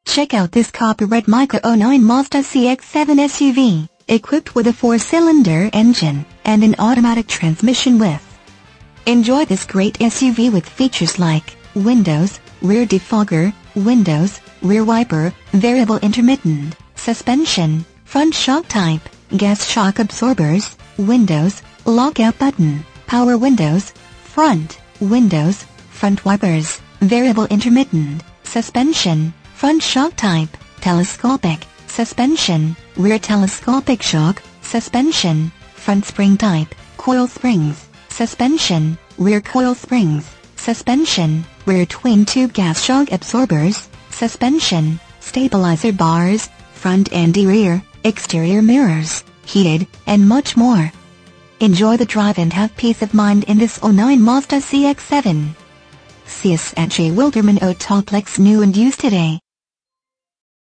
Check out this copyright Mica 09 Mazda CX-7 SUV, equipped with a 4-cylinder engine and an automatic transmission with. Enjoy this great SUV with features like windows, rear defogger, windows, rear wiper, variable intermittent, suspension, front shock type, gas shock absorbers, windows, lockout button, power windows, front windows, front wipers, variable intermittent, suspension, front shock type, telescopic, suspension, rear telescopic shock, suspension, front spring type, coil springs, suspension, rear coil springs, suspension, rear twin-tube gas shock absorbers, suspension, stabilizer bars, front and rear, exterior mirrors, heated, and much more. Enjoy the drive and have peace of mind in this 09 Mazda CX-7. See us at J. Wilderman Autoplex new and used today.